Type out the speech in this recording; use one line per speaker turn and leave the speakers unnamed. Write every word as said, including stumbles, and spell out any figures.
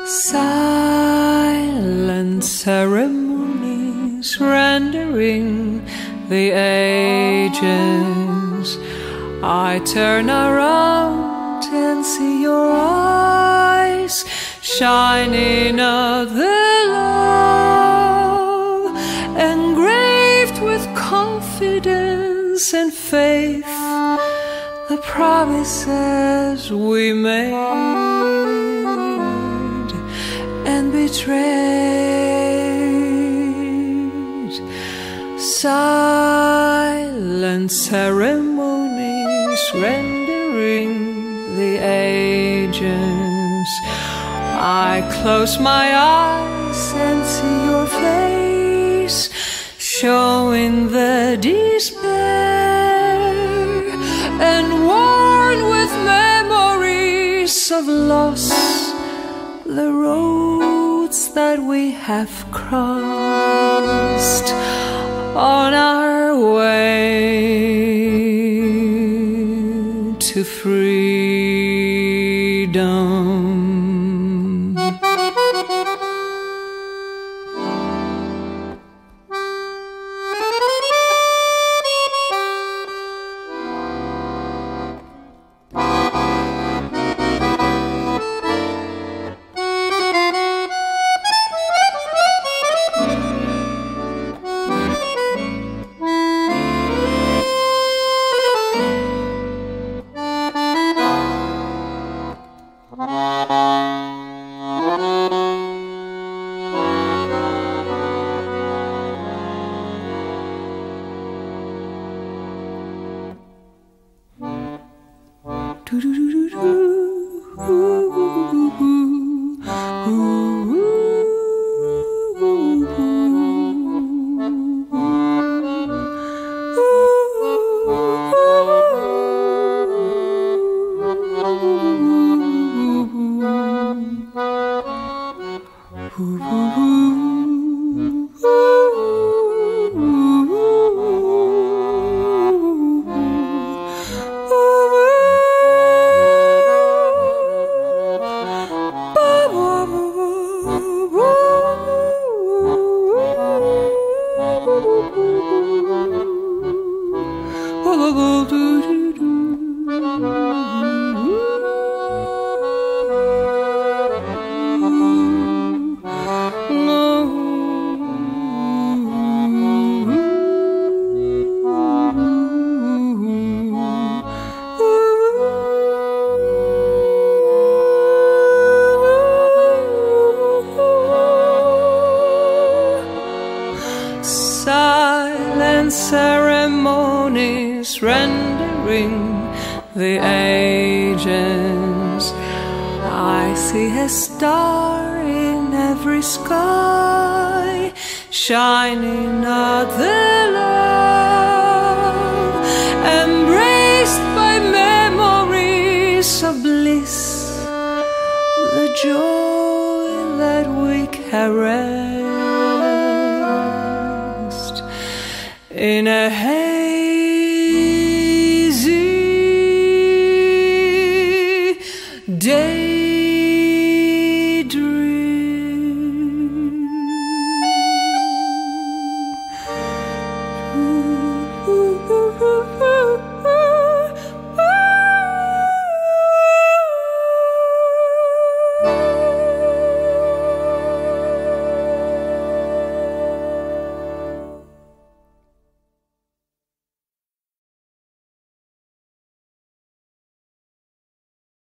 Silent ceremonies rendering the ages. I turn around and see your eyes shining out the love, engraved with confidence and faith, the promises we made and betrayed. Silent ceremonies rendering the ages. I close my eyes and see your face, showing the despair, and worn with memories of loss, the roads that we have crossed on our way to freedom. Ceremonies rendering the ages. I see a star in every sky, shining out the love, embraced by memories of bliss, the joy that we caressed in a